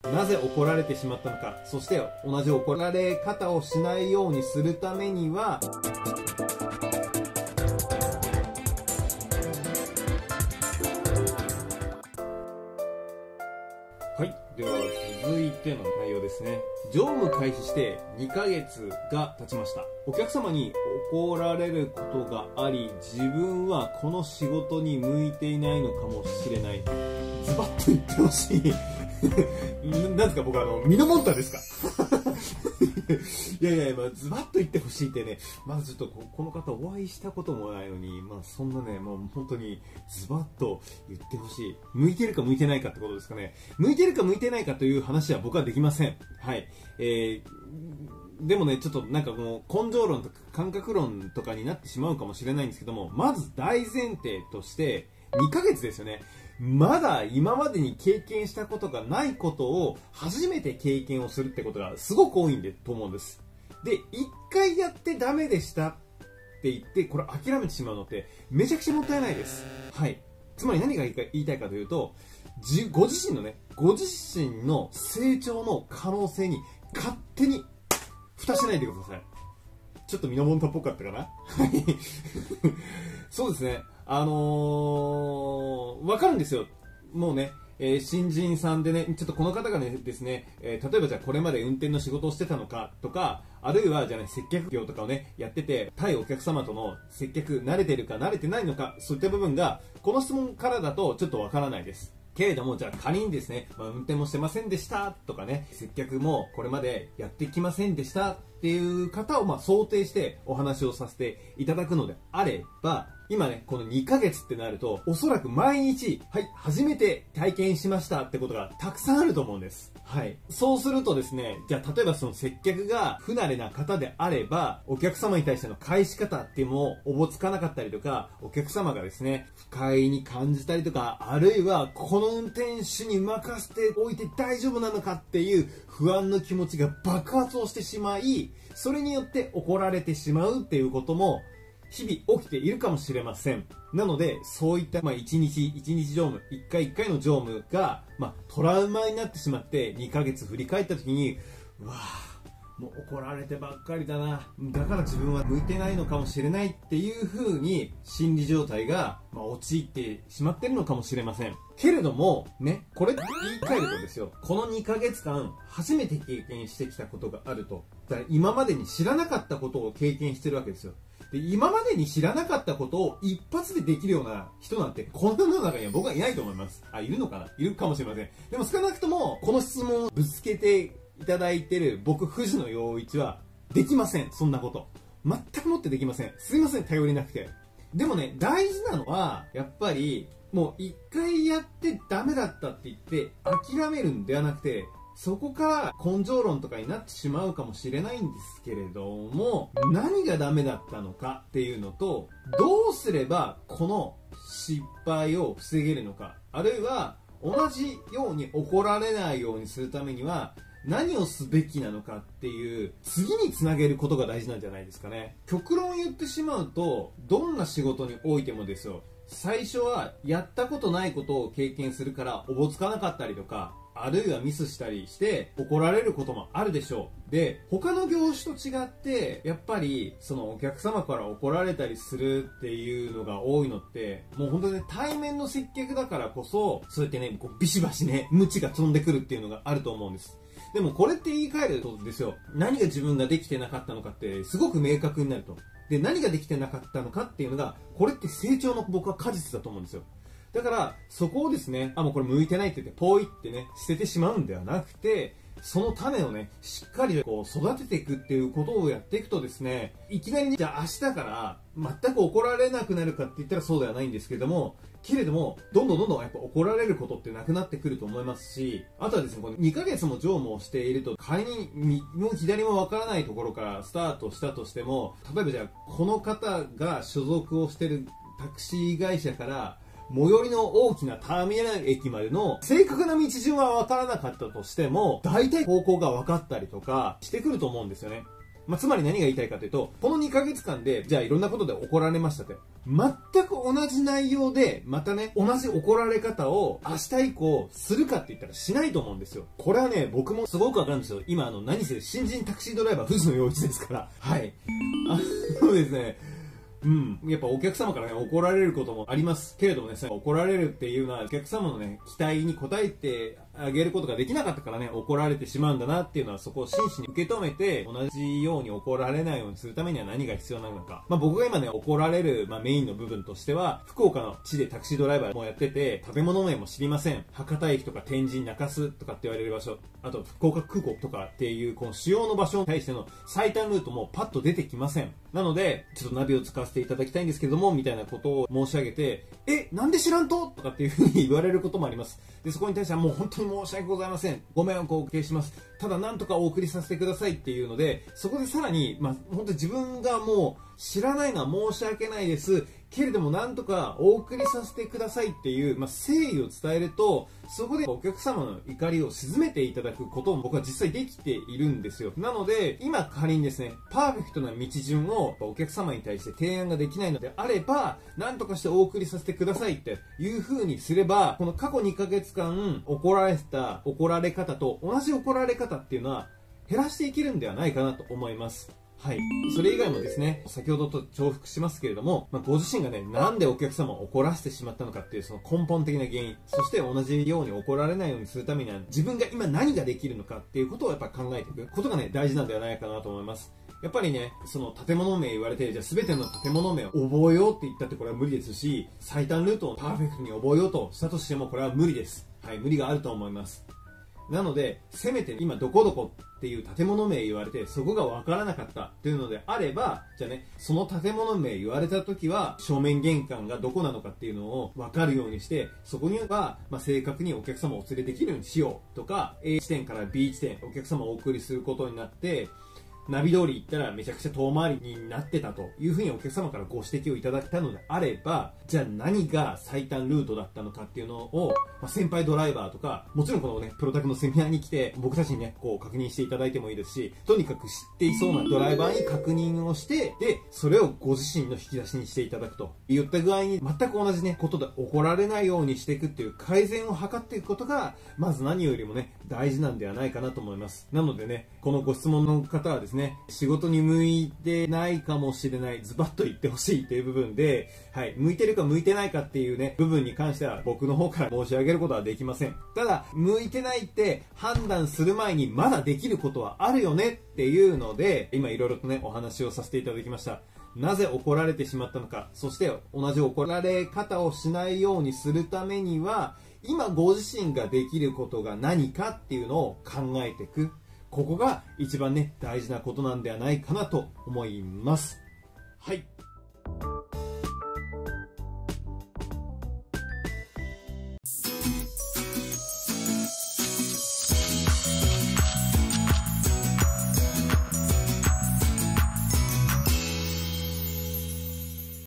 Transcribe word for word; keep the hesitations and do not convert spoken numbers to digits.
なぜ怒られてしまったのか、そして同じ怒られ方をしないようにするためには、はい。では、続いての内容ですね。乗務開始してにかげつが経ちました。お客様に怒られることがあり、自分はこの仕事に向いていないのかもしれない。ズバッと言ってほしい。なんですか、僕あの、ミノモンタですかいやいやいや、まあ、ズバッと言ってほしいってね、まずちょっと こ, この方お会いしたこともないのに、まあそんなね、もう本当にズバッと言ってほしい。向いてるか向いてないかってことですかね。向いてるか向いてないかという話は僕はできません。はい。えー、でもね、ちょっとなんかもう根性論とか感覚論とかになってしまうかもしれないんですけども、まず大前提としてにかげつですよね。まだ今までに経験したことがないことを初めて経験をするってことがすごく多いんでと思うんです。で、一回やってダメでしたって言ってこれ諦めてしまうのってめちゃくちゃもったいないです。はい。つまり何が言いたいかというと、ご自身のね、ご自身の成長の可能性に勝手に蓋しないでください。ちょっとミノモンタっぽかったかな。はい。そうですね。あのー、わかるんですよ。もうね、えー、新人さんでね、ちょっとこの方がねですね、えー、例えばじゃあこれまで運転の仕事をしてたのかとか、あるいはじゃあね、接客業とかをね、やってて、対お客様との接客慣れてるか慣れてないのか、そういった部分が、この質問からだとちょっとわからないです。けれども、じゃあ仮にですね、まあ、運転もしてませんでしたとかね、接客もこれまでやってきませんでしたっていう方をまあ想定してお話をさせていただくのであれば、今ね、このにかげつってなると、おそらく毎日、はい、初めて体験しましたってことがたくさんあると思うんです。はい。そうするとですね、じゃあ例えばその接客が不慣れな方であれば、お客様に対しての返し方っていうのもおぼつかなかったりとか、お客様がですね、不快に感じたりとか、あるいはこの運転手に任せておいて大丈夫なのかっていう不安の気持ちが爆発をしてしまい、それによって怒られてしまうっていうことも日々起きているかもしれません。なので、そういった、まあ、一日一日乗務、一回一回の乗務が、まあ、トラウマになってしまって、にかげつ振り返った時に、うわぁ、もう怒られてばっかりだな。だから自分は向いてないのかもしれないっていう風に、心理状態が、まあ、陥ってしまっているのかもしれません。けれども、ね、これって言い換えるとですよ、このにかげつかん、初めて経験してきたことがあると。だから今までに知らなかったことを経験してるわけですよ。で、今までに知らなかったことを一発でできるような人なんてこの世の中には僕はいないと思います。あ、いるのかな、いるかもしれません。でも少なくともこの質問をぶつけていただいてる僕藤野陽一はできません。そんなこと全くもってできません。すいません、頼りなくて。でもね、大事なのはやっぱりもう一回やってダメだったって言って諦めるんではなくて、そこから根性論とかになってしまうかもしれないんですけれども、何がダメだったのかっていうのと、どうすればこの失敗を防げるのか、あるいは同じように怒られないようにするためには何をすべきなのかっていう、次につなげることが大事なんじゃないですかね。極論言ってしまうと、どんな仕事においてもですよ、最初はやったことないことを経験するからおぼつかなかったりとか、あるいはミスしたりして怒られることもあるでしょう。で、他の業種と違ってやっぱりそのお客様から怒られたりするっていうのが多いのって、もう本当にね、対面の接客だからこそ、そうやってね、こうビシバシね、ムチが飛んでくるっていうのがあると思うんです。でもこれって言い換えるとですよ、何が自分ができてなかったのかってすごく明確になると。で、何ができてなかったのかっていうのが、これって成長の僕は果実だと思うんですよ。だからそこをですね、あ、もうこれ向いてないって言ってポイってね捨ててしまうんではなくて、その種をねしっかりこう育てていくっていうことをやっていくとですね、いきなりね、じゃあ明日から全く怒られなくなるかって言ったらそうではないんですけれども、けれどもどんどんどんどんやっぱ怒られることってなくなってくると思いますし、あとはですね、このにかげつも乗務をしていると、仮に右も左もわからないところからスタートしたとしても、例えばじゃあこの方が所属をしているタクシー会社から最寄りの大きなターミナル駅までの正確な道順は分からなかったとしても、大体方向が分かったりとかしてくると思うんですよね。 まあ、つまり何が言いたいかというと、このにかげつかんで、じゃあいろんなことで怒られましたって。全く同じ内容で、またね、同じ怒られ方を明日以降するかって言ったらしないと思うんですよ。これはね、僕もすごくわかるんですよ。今、あの、何せ新人タクシードライバー藤野陽一ですから。はい。あのですね、うん。やっぱお客様からね、怒られることもありますけれどもね、怒られるっていうのはお客様のね、期待に応えてあげることができなかったからね、怒られてしまうんだなっていうのは、そこを真摯に受け止めて、同じように怒られないようにするためには何が必要なのか。まあ僕が今ね、怒られる、まあ、メインの部分としては、福岡の地でタクシードライバーもやってて、食べ物名も知りません。博多駅とか天神中洲とかって言われる場所、あと福岡空港とかっていう、この主要の場所に対しての最短ルートもパッと出てきません。なので、ちょっとナビを使わせていただきたいんですけども、みたいなことを申し上げて、え、なんで知らんととかっていうふうに言われることもあります。で、そこに対してはもう本当に申し訳ございません。ご迷惑をおかけします。ただなんとかお送りさせてくださいっていうので、そこでさらに、まあ、本当に自分がもう知らないのは申し訳ないです。けれどもなんとかお送りさせてくださいっていう、まあ、誠意を伝えると、そこでお客様の怒りを鎮めていただくことも僕は実際できているんですよ。なので、今仮にですね、パーフェクトな道順をお客様に対して提案ができないのであれば、なんとかしてお送りさせてくださいっていう風にすれば、この過去にかげつかん怒られた怒られ方と同じ怒られ方っていうのは減らしていけるんではないかなと思います。はい。それ以外もですね、先ほどと重複しますけれども、まあ、ご自身がね、なんでお客様を怒らせてしまったのかっていうその根本的な原因、そして同じように怒られないようにするためには、自分が今何ができるのかっていうことをやっぱ考えていくことがね、大事なんではないかなと思います。やっぱりね、その建物名言われて、じゃあ全ての建物名を覚えようって言ったってこれは無理ですし、最短ルートをパーフェクトに覚えようとしたとしてもこれは無理です。はい、無理があると思います。なので、せめて今どこどこっていう建物名言われて、そこがわからなかったっていうのであれば、じゃあね、その建物名言われた時は、正面玄関がどこなのかっていうのをわかるようにして、そこには、まあ、正確にお客様をお連れできるようにしようとか、A 地点から B 地点、お客様をお送りすることになって、ナビ通り行ったらめちゃくちゃ遠回りになってたというふうにお客様からご指摘をいただいたのであれば、じゃあ何が最短ルートだったのかっていうのを、まあ、先輩ドライバーとか、もちろんこのね、プロタクのセミナーに来て、僕たちにね、こう確認していただいてもいいですし、とにかく知っていそうなドライバーに確認をして、で、それをご自身の引き出しにしていただくといった具合に、全く同じね、ことで怒られないようにしていくっていう改善を図っていくことが、まず何よりもね、大事なんではないかなと思います。なのでね、このご質問の方はですね、仕事に向いてないかもしれない、ズバッと言ってほしいっていう部分で、はい、向いてるか向いてないかっていうね、部分に関しては僕の方から申し上げることはできません。ただ、向いてないって判断する前にまだできることはあるよねっていうので、今いろいろとね、お話をさせていただきました。なぜ怒られてしまったのか、そして同じ怒られ方をしないようにするためには、今ご自身ができることが何かっていうのを考えていく。ここが一番ね、大事なことなんではないかなと思います。はい。